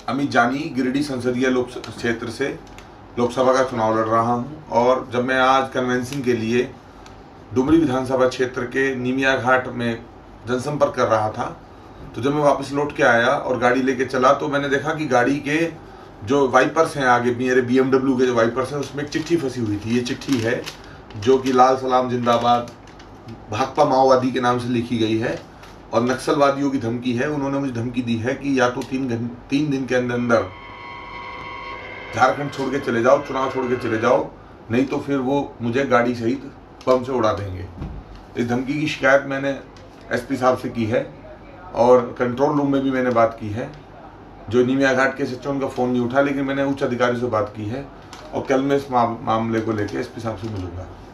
अमित जानी, गिरिडीह संसदीय लोक क्षेत्र से लोकसभा का चुनाव लड़ रहा हूं। और जब मैं आज कन्वेंसिंग के लिए डुमरी विधानसभा क्षेत्र के नीमिया घाट में जनसंपर्क कर रहा था, तो जब मैं वापस लौट के आया और गाड़ी लेके चला तो मैंने देखा कि गाड़ी के जो वाइपर्स हैं, आगे मेरे BMW के जो वाइपर्स हैं, उसमें एक चिट्ठी फंसी हुई थी। ये चिट्ठी है जो कि लाल सलाम जिंदाबाद भाकपा माओवादी के नाम से लिखी गई है और नक्सलवादियों की धमकी है। उन्होंने मुझे धमकी दी है कि या तो 3 दिन के अंदर अंदर झारखंड छोड़ के चले जाओ, चुनाव छोड़ के चले जाओ, नहीं तो फिर वो मुझे गाड़ी सहित बम से उड़ा देंगे। इस धमकी की शिकायत मैंने SP साहब से की है और कंट्रोल रूम में भी मैंने बात की है। जो नीमिया घाट के SHO उनका फ़ोन नहीं उठा, लेकिन मैंने उच्च अधिकारी से बात की है और कल मैं इस मामले को लेकर SP साहब से मिलूंगा।